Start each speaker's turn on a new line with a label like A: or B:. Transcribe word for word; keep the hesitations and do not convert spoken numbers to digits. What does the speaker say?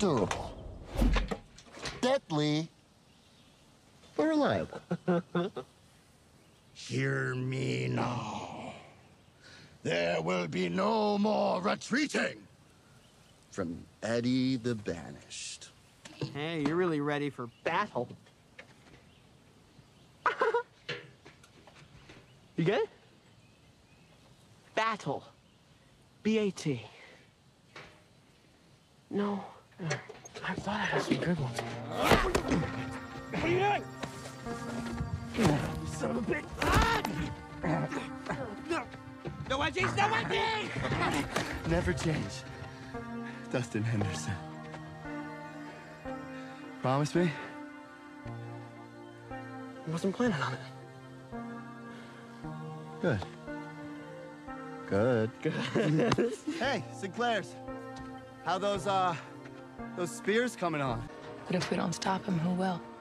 A: durable, deadly, but reliable.
B: Hear me now. There will be no more retreating from Eddie the Banished.
C: Hey, you're really ready for battle. You good? Battle. B A T. No. I thought I had some good ones. What are you doing? You son of a bitch. No. No wedgies, no wedgies!
D: Never change. Dustin Henderson. Promise me?
C: I wasn't planning on it.
D: Good. Good.
C: Good.
D: Hey, Sinclair's. How those, uh, those spears coming on?
E: But if we don't stop him, who will?